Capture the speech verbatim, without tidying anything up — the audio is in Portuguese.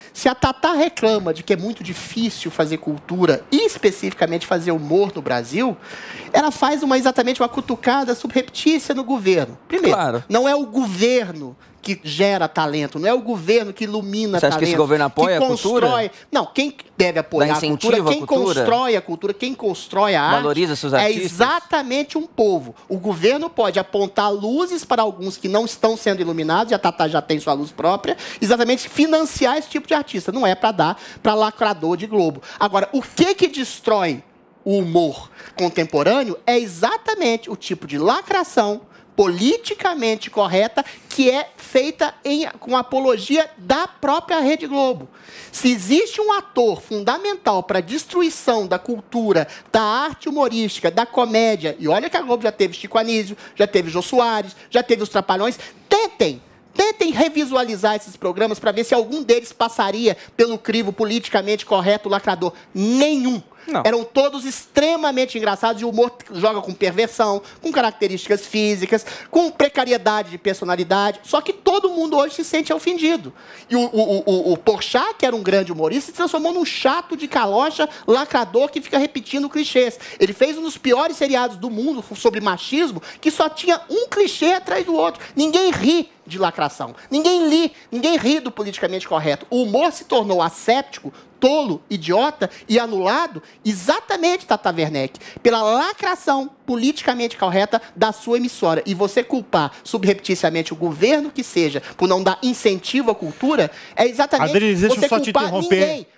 Se a Tatá reclama de que é muito difícil fazer cultura e especificamente fazer humor no Brasil, ela faz uma, exatamente uma cutucada subreptícia no governo. Primeiro, Claro. não é o governo que gera talento, não é o governo que ilumina Você acha talento. que esse governo apoia que a cultura? constrói... Não, quem deve apoiar Dá a cultura, incentivo à quem cultura? constrói a cultura, quem constrói a arte, Valoriza seus é artistas? exatamente um povo. O governo pode apontar luzes para alguns que não estão sendo iluminados, e a Tatá já tem sua luz própria, exatamente financiar esse tipo de artista. Não é para dar para lacrador de Globo. Agora, o que que destrói o humor contemporâneo é exatamente o tipo de lacração politicamente correta que é feita em, com apologia da própria Rede Globo. Se existe um ator fundamental para a destruição da cultura, da arte humorística, da comédia, e olha que a Globo já teve Chico Anísio, já teve Jô Soares, já teve os Trapalhões, tentem, tentem revisualizar esses programas para ver se algum deles passaria pelo crivo politicamente correto lacrador. Nenhum. Não. Eram todos extremamente engraçados e o humor joga com perversão, com características físicas, com precariedade de personalidade. Só que todo mundo hoje se sente ofendido. E o, o, o, o Porchat, que era um grande humorista, se transformou num chato de calocha lacrador que fica repetindo clichês. Ele fez um dos piores seriados do mundo sobre machismo, que só tinha um clichê atrás do outro. Ninguém ri de lacração. Ninguém li, ninguém ri do politicamente correto. O humor se tornou asséptico, tolo, idiota e anulado exatamente, Tata Werneck, pela lacração politicamente correta da sua emissora. E você culpar subrepticiamente o governo que seja por não dar incentivo à cultura é exatamente Adriles, deixa eu você só te culpar interromper. ninguém.